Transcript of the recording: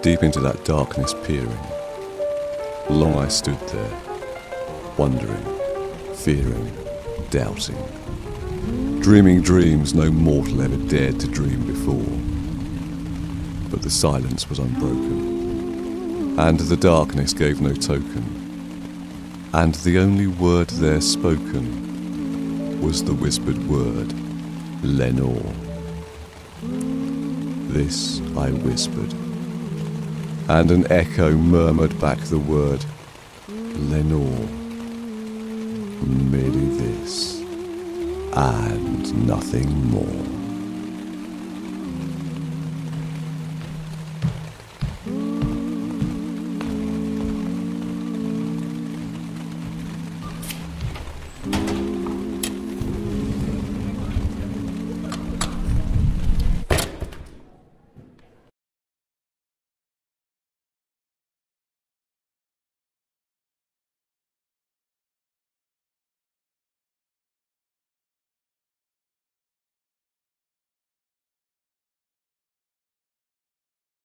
Deep into that darkness peering, long I stood there, wondering, fearing, doubting, dreaming dreams no mortal ever dared to dream before. But the silence was unbroken, and the darkness gave no token, and the only word there spoken was the whispered word, Lenore. This I whispered, and an echo murmured back the word, Lenore. Merely this, and nothing more.